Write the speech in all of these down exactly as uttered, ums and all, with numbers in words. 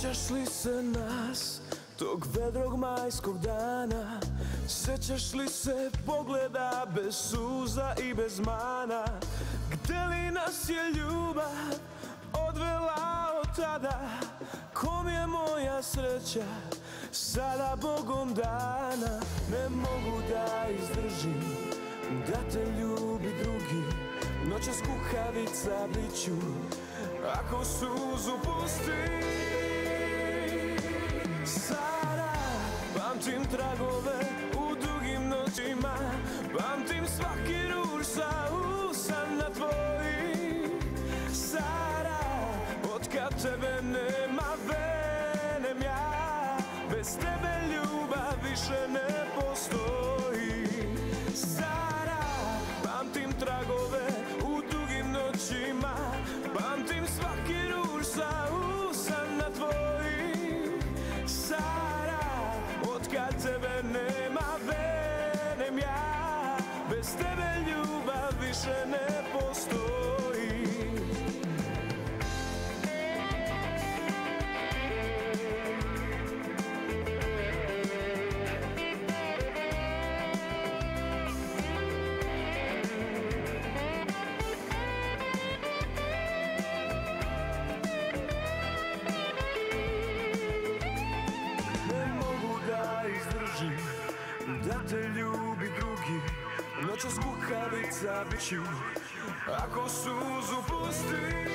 Sjećaš li se nas, tog vedrog majskog dana? Sjećaš li se pogleda bez suza i bez mana? Gde li nas je ljubav odvela od tada? Kom je moja sreća sada Bogom dana? Ne mogu da izdržim da te ljubi drugi, noćas kukavica bit ću ako suzu pustim. Sada pamtim tragove u dugim noćima, pamtim svaki ruž sa usana tvojih. Sada, otkad tebe nema, venem ja, bez tebe ljubav više ne postoji. Sada pamtim tragove u dugim noćima, pamtim svaki ruž sa usana tvojih. Sada, otkad tebe nema, venem ja, bez tebe ljubav više ne postoji. Da te ljubi drugi, noćas kukavica bit ću ako suzu pustim.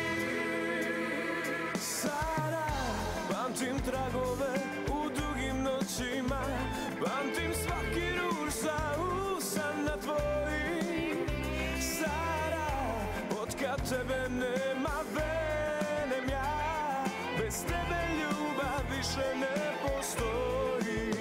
Sada pamtim tragove u dugim noćima, pamtim svaki ruž sa usana tvojih. Sada, otkad tebe nema, venem ja, bez tebe ljubav više ne postoji.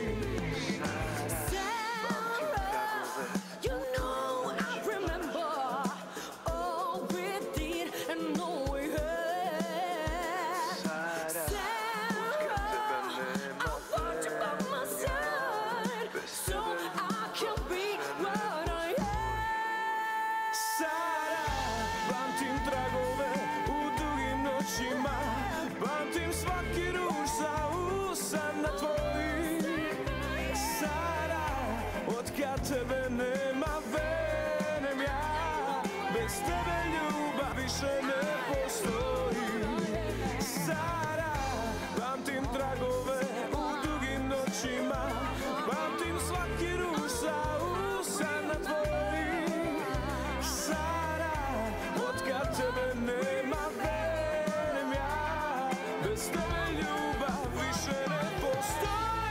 Pamtim svaki ruž sa usana tvojih. Sada, otkad tebe nema, venem ja, bez tebe ljubav više ne postoji. Sada, pamtim tragove u dugim noćima, pamtim svaki ruž sa usana tvojih. Sada, otkad tebe nema, bez tebe ljubav više ne postoji.